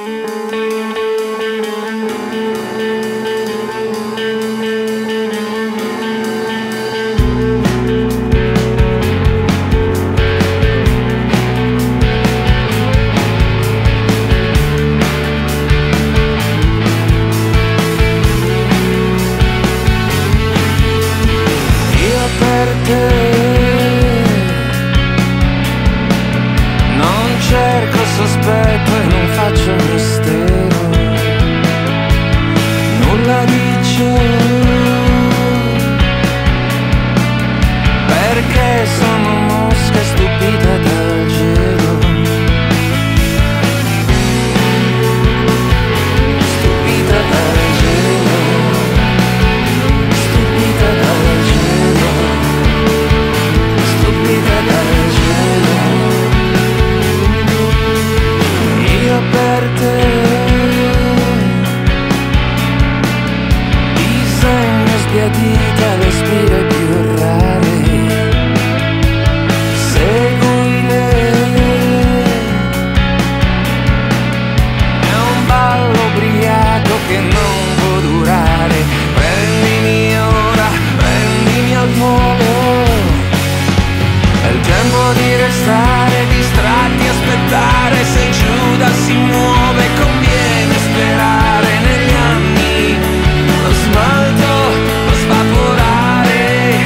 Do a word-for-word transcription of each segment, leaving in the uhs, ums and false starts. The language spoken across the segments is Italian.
Non cerco sospetto e non faccio mistero, nulla dicio, perché sono mosche stupite dal gelo, stupite dal gelo, stupite dal gelo, stupite dal gelo. Io per te disegno sbiadita le spire più rare, seguile, è un ballo ubriaco che non può durare. Prendimi ora, prendimi al volo, è il tempo di restare distratti, aspettare. Se Giuda si muove conviene sperare. Negli anni lo smalto lo svaporare.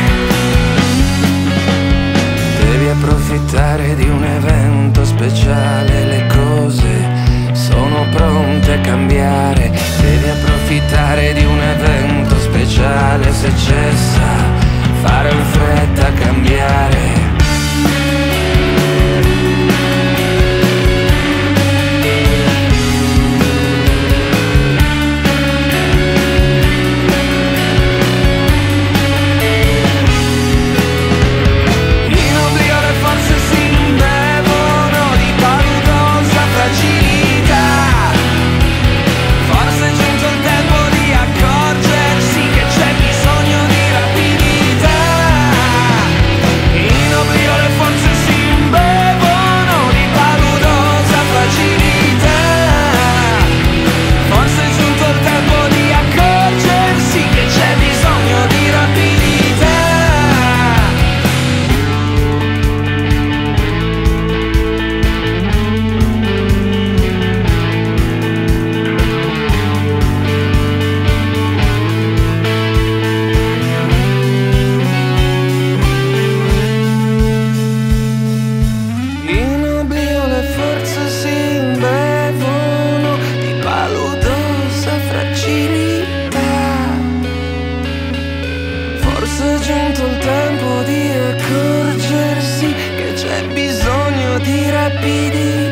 Devi approfittare di un evento speciale, le cose sono pronte a cambiare. Devi approfittare di un evento speciale, se cessa fare in fretta a cambiare. Forse è giunto il tempo di accorgersi che c'è bisogno di rapidità.